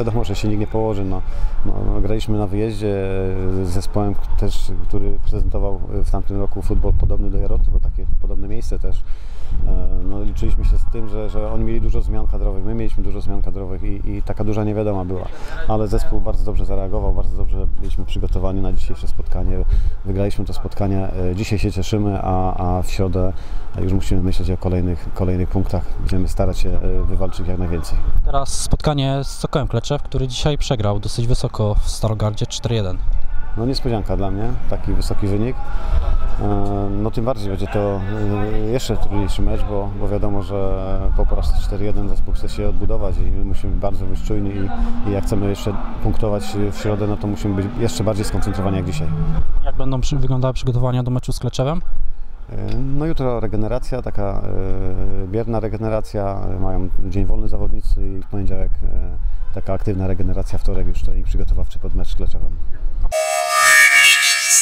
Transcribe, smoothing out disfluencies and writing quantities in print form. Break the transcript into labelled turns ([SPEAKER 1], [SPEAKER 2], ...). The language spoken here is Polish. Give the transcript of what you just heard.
[SPEAKER 1] wiadomo, że się nikt nie położy. Graliśmy na wyjeździe z zespołem też, który prezentował w tamtym roku futbol podobny do Jaroty, bo takie podobne miejsce też. Liczyliśmy się z tym, że oni mieli dużo zmian kadrowych, my mieliśmy dużo zmian kadrowych i taka duża niewiadoma była. Ale zespół bardzo dobrze zareagował, bardzo dobrze byliśmy przygotowani na dzisiejsze spotkanie. Wygraliśmy to spotkanie, dzisiaj się cieszymy, a w środę już musimy myśleć o kolejnych punktach. Będziemy starać się wywalczyć jak najwięcej.
[SPEAKER 2] Teraz spotkanie z Sokołem Kleczew, który dzisiaj przegrał dosyć wysoko w Starogardzie 4-1.
[SPEAKER 1] Niespodzianka dla mnie, taki wysoki wynik. Tym bardziej będzie to jeszcze trudniejszy mecz, bo wiadomo, że po porażce 4-1 zespół chce się odbudować i my musimy bardzo być czujni i jak chcemy jeszcze punktować w środę, to musimy być jeszcze bardziej skoncentrowani jak dzisiaj.
[SPEAKER 2] Jak będą wyglądały przygotowania do meczu z Kleczewem?
[SPEAKER 1] Jutro regeneracja, taka bierna regeneracja, mają dzień wolny zawodnicy i w poniedziałek taka aktywna regeneracja, wtorek już trening przygotowawczy pod mecz z Kleczewem.